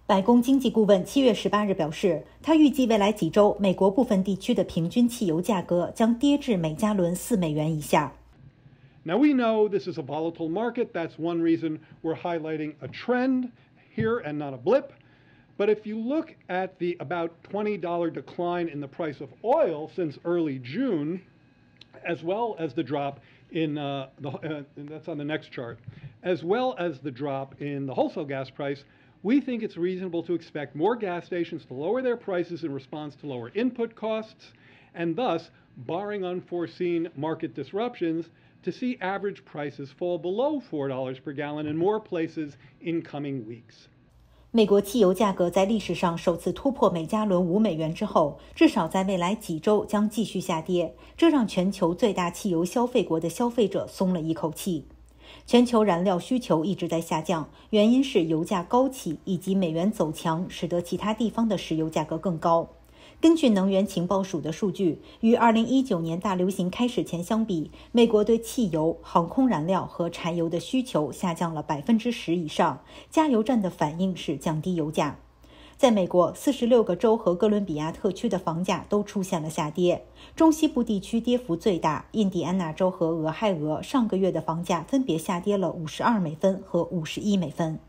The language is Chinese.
白宫经济顾问7月18日表示，他预计未来几周美国部分地区的平均汽油价格将跌至每加仑4美元以下。 Now we know this is a volatile market. That's one reason we're highlighting a trend here and not a blip. But if you look at the about $20 decline in the price of oil since early June, as well as the drop in that's on the next chart, as well as the drop in the wholesale gas price, we think it's reasonable to expect more gas stations to lower their prices in response to lower input costs, and thus, barring unforeseen market disruptions, to see average prices fall below $4 per gallon in more places in coming weeks. 美国汽油价格在历史上首次突破每加仑5美元之后，至少在未来几周将继续下跌，这让全球最大汽油消费国的消费者松了一口气。全球燃料需求一直在下降，原因是油价高企以及美元走强，使得其他地方的石油价格更高。根据能源情报署的数据，与2019年大流行开始前相比，美国对汽油、航空燃料和柴油的需求下降了10%以上，加油站的反应是降低油价。在美国，46个州和哥伦比亚特区的房价都出现了下跌，中西部地区跌幅最大，印第安纳州和俄亥俄上个月的房价分别下跌了52美分和51美分。